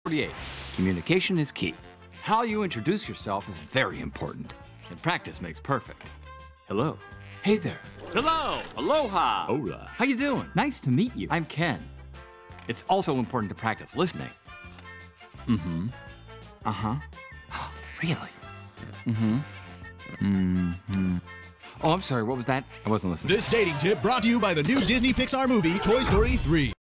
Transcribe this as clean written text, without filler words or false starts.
48. Communication is key. How you introduce yourself is very important. And practice makes perfect. Hello. Hey there. Hello. Aloha. Hola. How you doing? Nice to meet you. I'm Ken. It's also important to practice listening. Mm-hmm. Uh-huh. Really? Mm-hmm. Mm-hmm. Oh, I'm sorry, what was that? I wasn't listening. This dating tip brought to you by the new Disney Pixar movie, Toy Story 3.